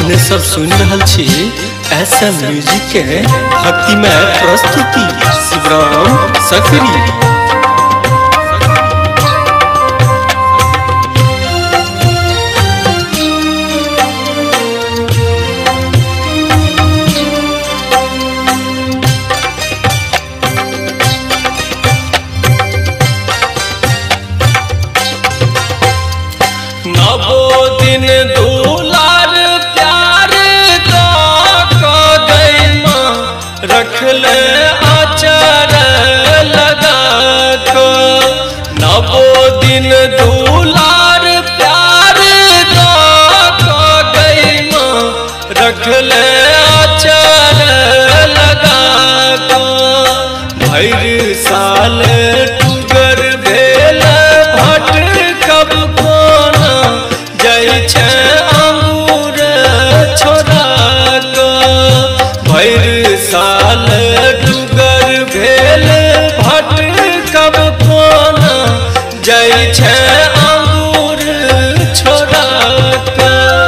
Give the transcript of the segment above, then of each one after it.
अपने सब सुन रहल छी ऐसा म्यूजिक के भक्तिमय प्रस्तुति शिवराम सकरी। नवो दिन दुलार प्यार का गई माँ रख ले आचार लगा को। नवो दिन दुलार प्यार का गई माँ रख ले आचार लगा को। भैर साल टुगर भेल भट कब कोना जय छे अंगूर छोड़ा को। भैर साल टुगर भेल भट कब कोना जय छे अंगूर छोड़ा को।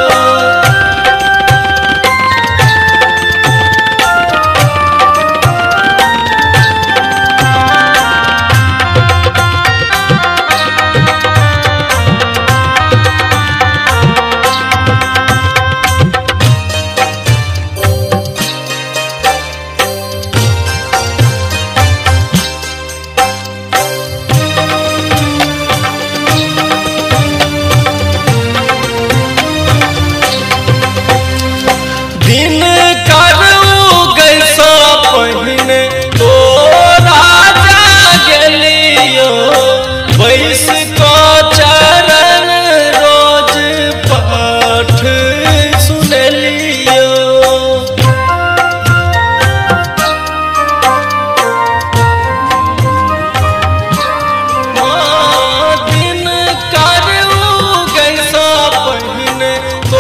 दिन करू गैसा पहिने तो राजा गेलियो बैस को चरण रोज पाठ सुनलियो। दिन करू गैसा पहिने तो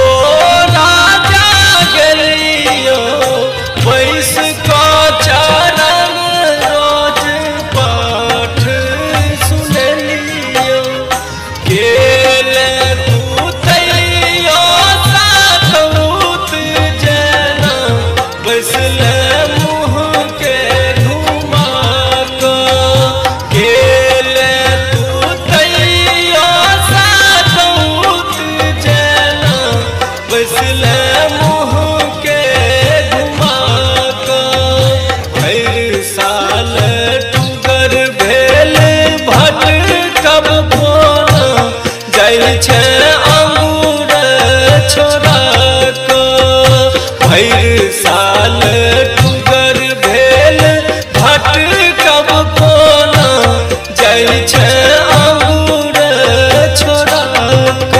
बैस को चरण रोज पाठ सुनलियो। गेले तू तैयो साधुत जना बैसले मुँह के घुमा को। गेले तू तैयो साधुत जना बैसले मुँह के घुमा को। भैर साल टुगर भेल भट कब कोना जय छे अंगूर छोड़ा को। भैर साल टुगर भेल भट कब कोना जय छे अंगूर छोड़ा को।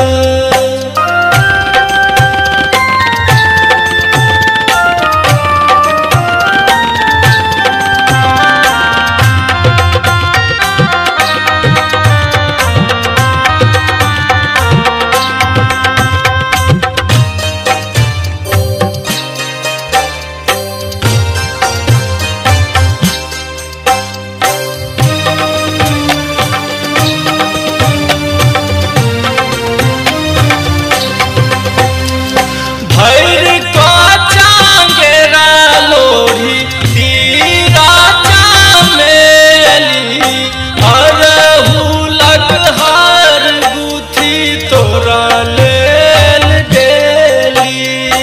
भैर को चांगेरा लोरी तीरा चामेली अरहुलक हार गुथी तोरा लेल डेली।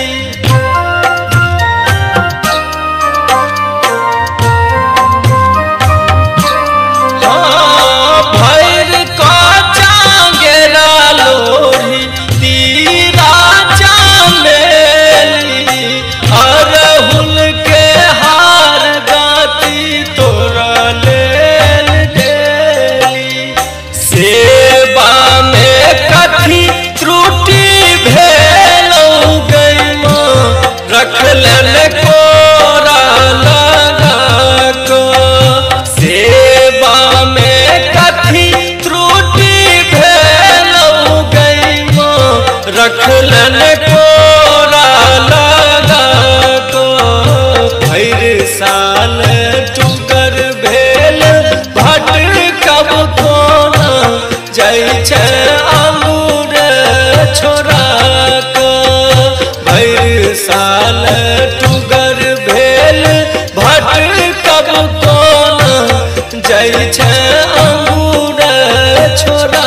भैर को चांगेरा लोरी तीरा अरहुल के हार गाती तोरा लेल डेली। सेवा में कथी त्रुटि भेल गई माँ रख ले कोरा लगा को। सेवा में कथी त्रुटि भेल गई माँ रख ले कोरा लगा को। भैर साल टुगर भेल भट कब कोना जय छे अंगूर छोड़ा को। भैर साल टुगर भेल भटकब कोन जाइ छै अंगूर छोड़ा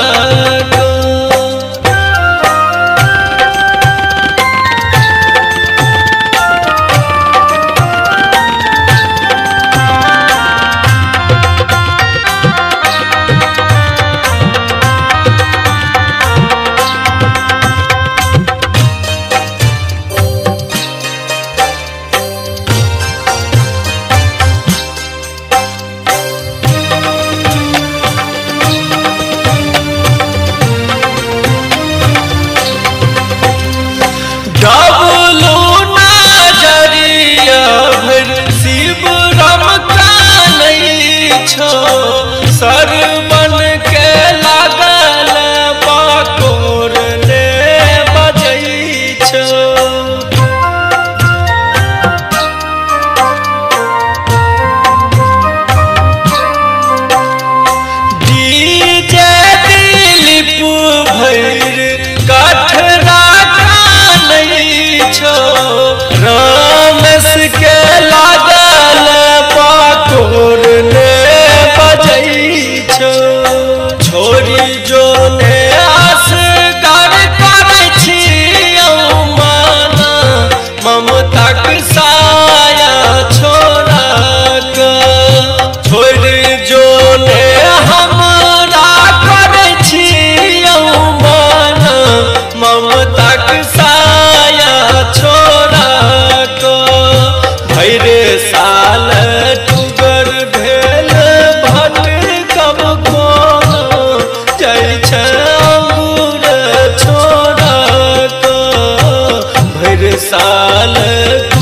डबलू नजरिया भर शिव राम कानै छो सर बन के लागल बाकोर ले बजै छो डीजे दिलीप भैर कठरा रामेश के लागल पाकोर ने बजै छो छोरी जो ने आसगर करै छियौ माना ममताक साया छोड़ा के छोरी जो ने हमरा करै छियौ माना ममताक साया छोड़ा को भैर साल टुगर भेल भटकब कोन जाइ छै अंगूर छोड़ा को भैर साल